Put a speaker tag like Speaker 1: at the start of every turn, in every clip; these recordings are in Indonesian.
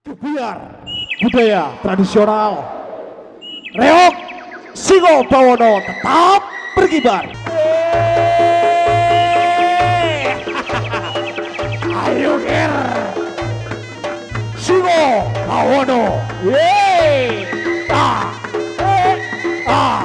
Speaker 1: Biar budaya tradisional reok Singo Bawono tetap berkibar. Ayo ger Singo Bawono. Yeay. Ah. Ah.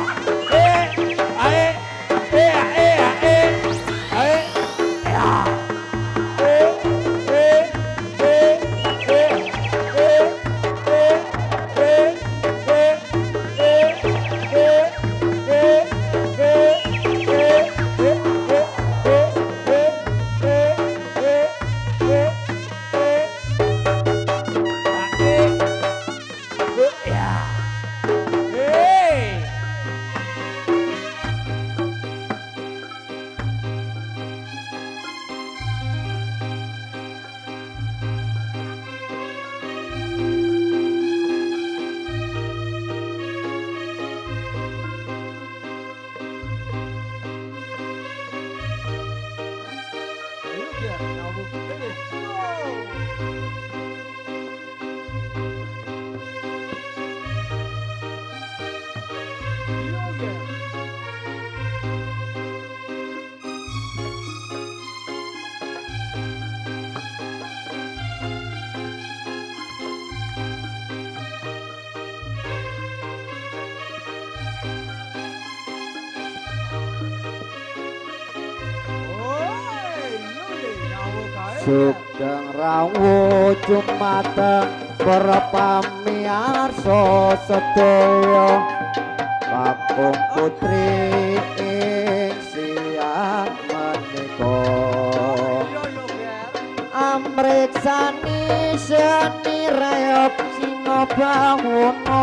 Speaker 2: Sugeng rawuh jumateng para pamiarsa sedaya kakung putri ing siang menika amriksani seni rayap Singo Bawono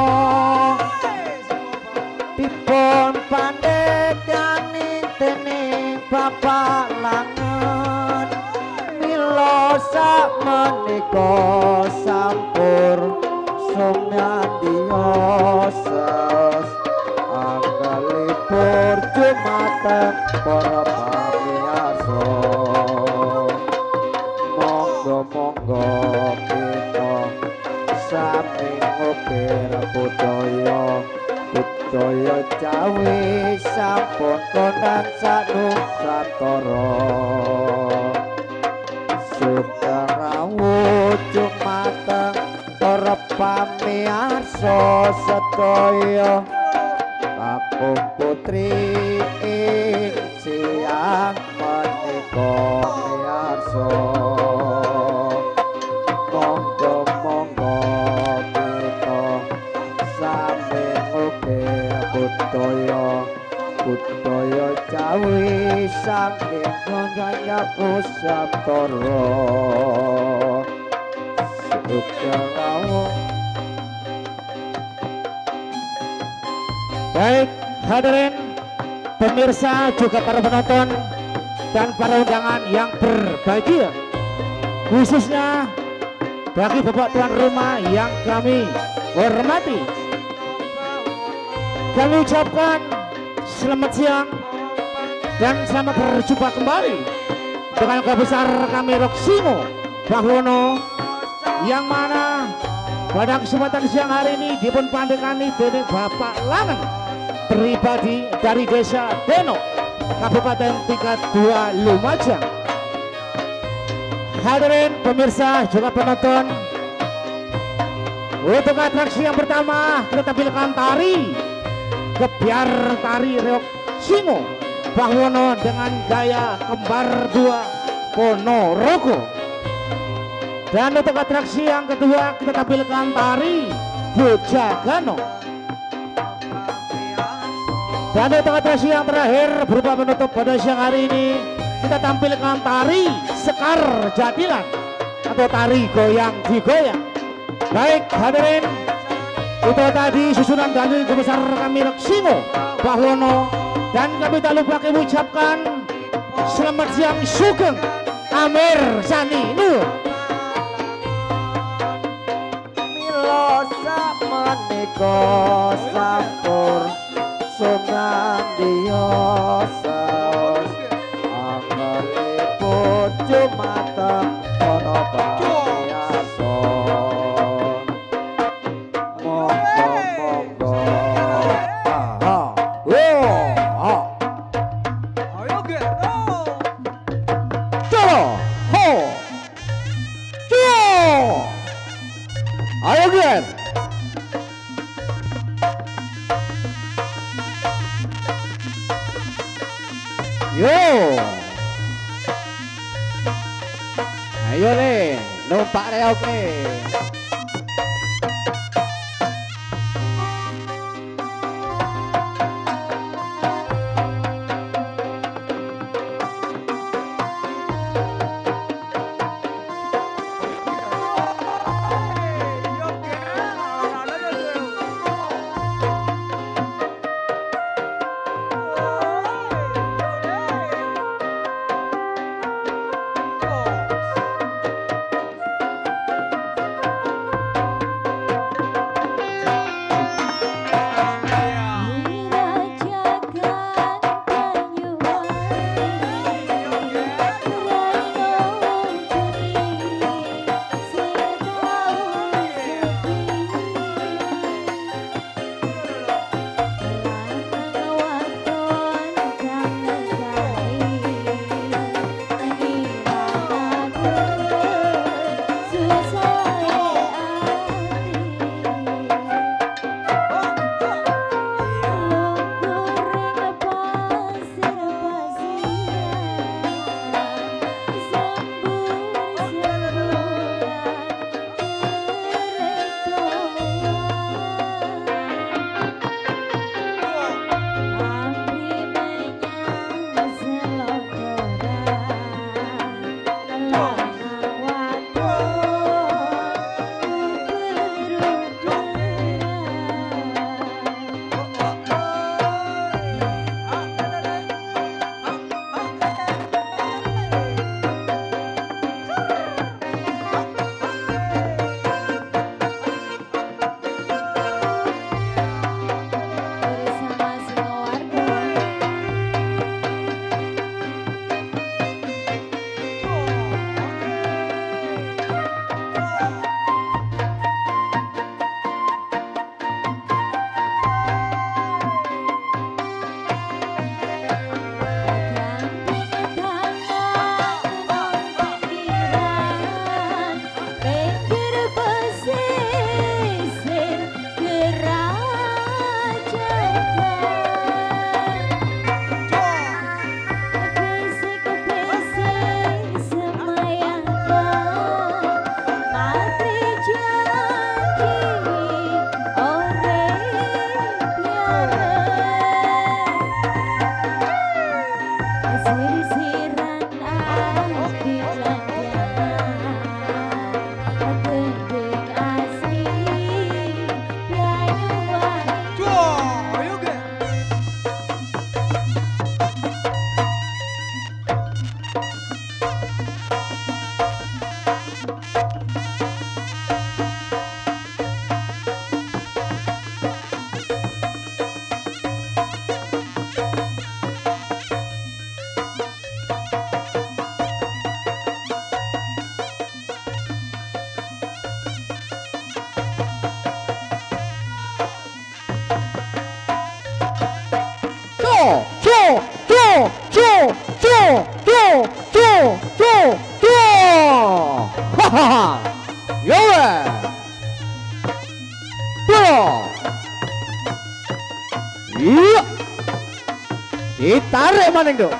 Speaker 2: dipun pandhetani dening Bapak Langen sak menika sampur sumyadioses anggalipur jumateng para pamiarsa monggo-monggo kita sami ngukir budaya Jawi sampun kondang sanusantara sugeng rawuh jumateng para pamiarsa sedaya kakung putri ing siang menika miarsa monggo-monggo kita sami ngukir budaya Jawi saking gaya Nusantara sugeng rawuh.
Speaker 1: Baik hadirin pemirsa juga para penonton dan para undangan yang berbahagia, khususnya bagi bapak tuan rumah yang kami hormati, kami ucapkan selamat siang dan selamat berjumpa kembali dengan keluarga besar kami Reok Singo Bawono yang mana pada kesempatan siang hari ini dipun pandekani dari Bapak Langen pribadi dari Desa Deno Kabupaten Tingkat 2 Lumajang. Hadirin pemirsa juga penonton, untuk atraksi yang pertama kita tampilkan tari Gebyar tari Reok Singo Bawono dengan gaya kembar 2 Ponorogo. Dan untuk atraksi yang kedua kita tampilkan tari Bojagano. Dan untuk atraksi yang terakhir berupa penutup pada siang hari ini kita tampilkan tari Sekar Jadilan atau tari goyang digoyang. Baik hadirin, itu tadi susunan dari besar kami Reok Singo Bawono, dan kami tak lupa kami ucapkan selamat siang sugeng Amir Sani Nur.
Speaker 2: Milosa menika sampur sumandiosos angalipun jumateng para pamiarsa
Speaker 1: Jadian. Yo. Ayo nih, numpak reok nih. Iya. Ditarik maning, Dok.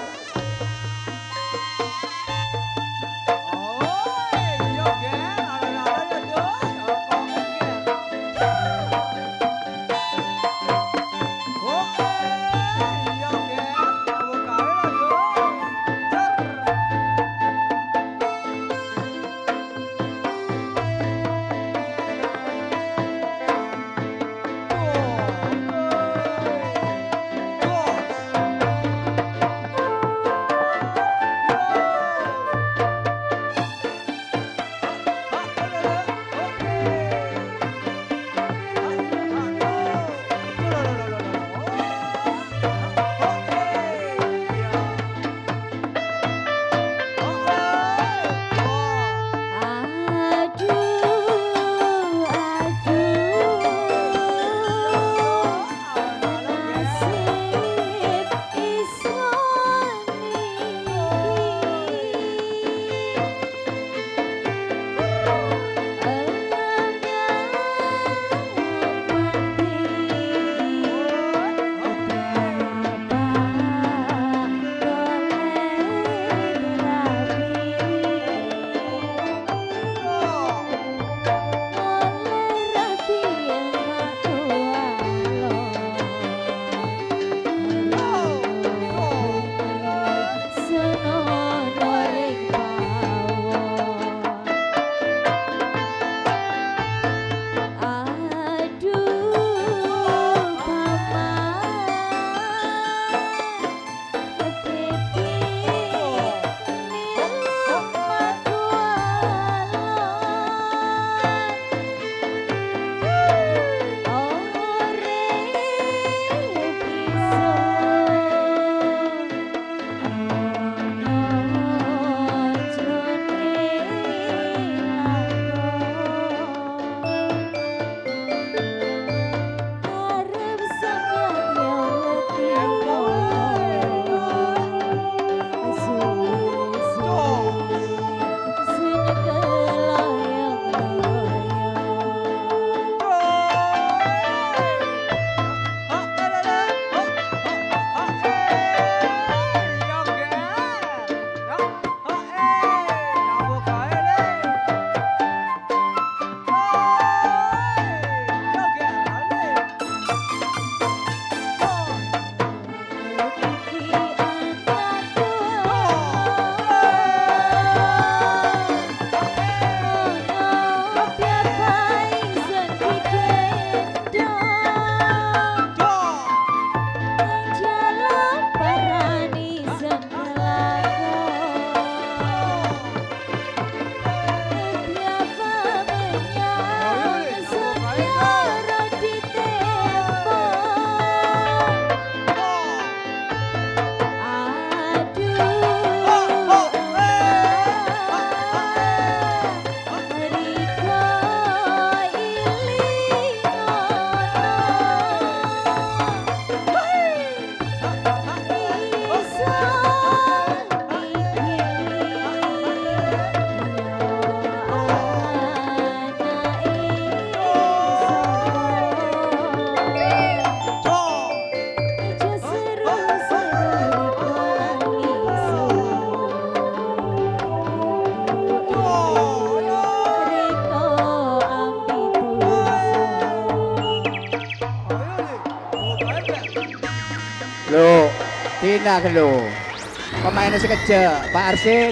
Speaker 3: Lo, Tina lo. Pemainnya sekejap, Pak Arsin.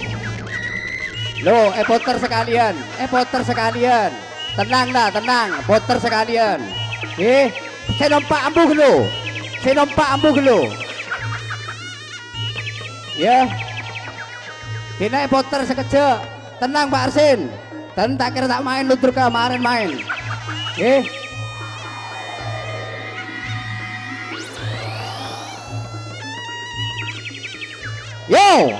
Speaker 3: Lo, voter sekalian, voter sekalian. Tenanglah, tenang, voter sekalian. Saya nampak ambuh lo. Saya nampak ambuh lo. Ya. Tina voter sekejap. Tenang Pak Arsin. Dan tak kira tak main ludruk kemarin main. Yo.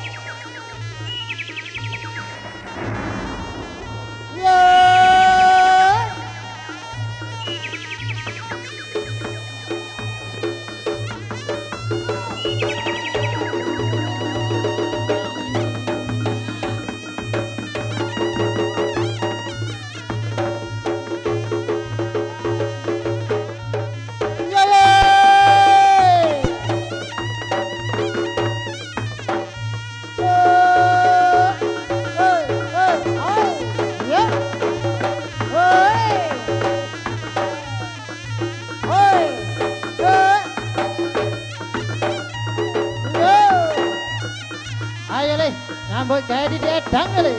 Speaker 1: Ayo le, ngambut kayak di edang le.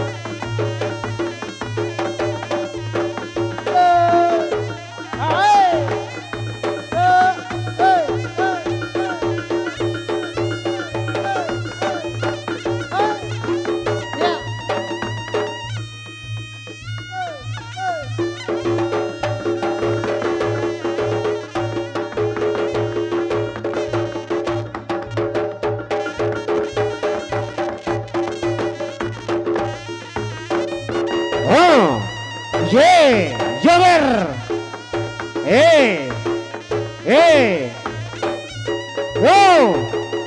Speaker 1: Joger. Wow.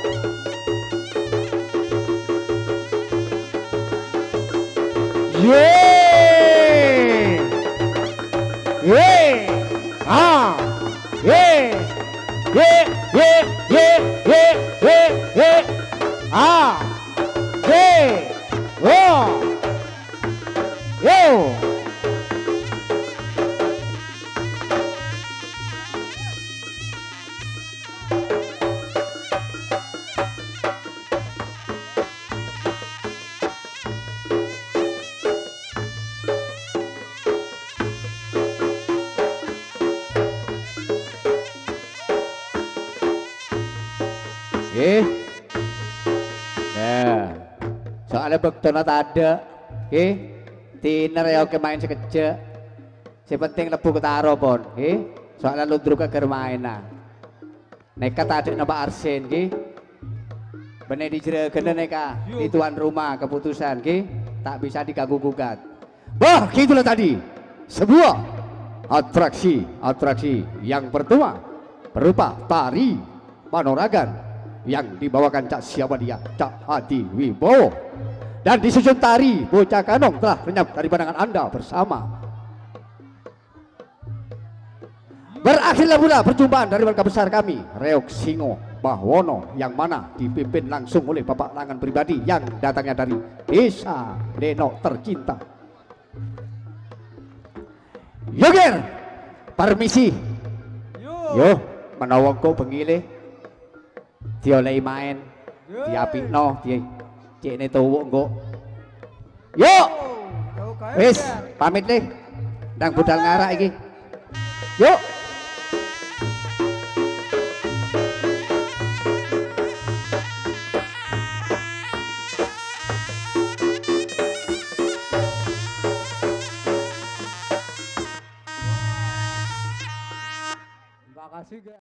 Speaker 1: Nah, soalnya bektona ada, tiner ya oke main sekejap. Si penting lebu ketaro pon, soalnya ludruk ke main nah. Nekat ada nama Arsen, bener dijerakan neka di tuan rumah keputusan, tak bisa diganggu gugat. Wah, gitulah tadi sebuah atraksi yang pertama berupa tari Panoragan yang dibawakan Cak siapa dia, Cak Hadi Wibowo, dan disusun tari Bocah Kanong telah lenyap dari pandangan Anda bersama. Berakhirlah pula perjumpaan dari warga besar kami Reok Singo Bahwono, yang mana dipimpin langsung oleh Bapak Langan pribadi yang datangnya dari Desa Leno tercinta. Yoger, permisi. Yo, menawa kok bengile dioleh main, diapikno, cekne tuwuk engko. Yuk. Wis, pamit deh. Ndang budal ngarak iki. Yuk. Terima kasih.